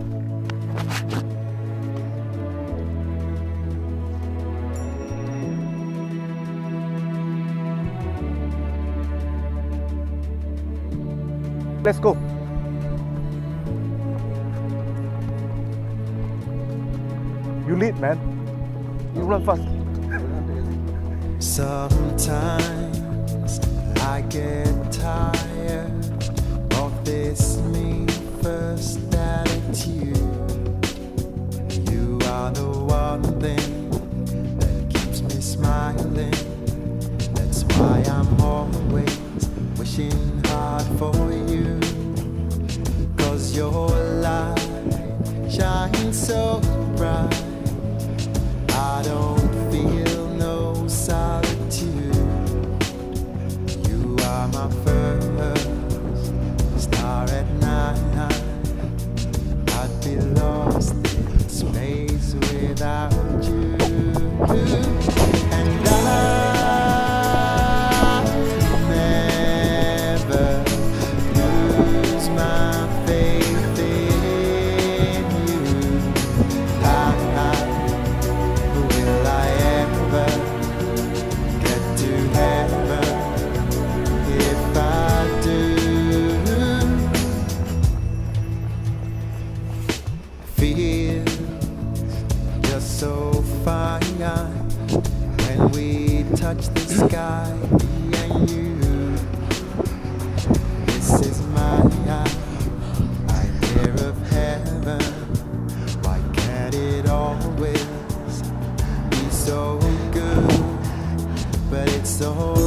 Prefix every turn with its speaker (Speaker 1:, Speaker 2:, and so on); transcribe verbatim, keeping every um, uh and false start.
Speaker 1: Let's go. You lead, man. You run fast.
Speaker 2: Sometimes I get tired of this me first attitude. You are the one thing that keeps me smiling. That's why I'm always wishing hard for you. Cause your light shines so bright, I don't feel no solitude. You are my first star at night. I'd be lost in space without you. And I so fine when we touch the sky, me and you. This is my idea of heaven. Why can't it always be so good? But it's so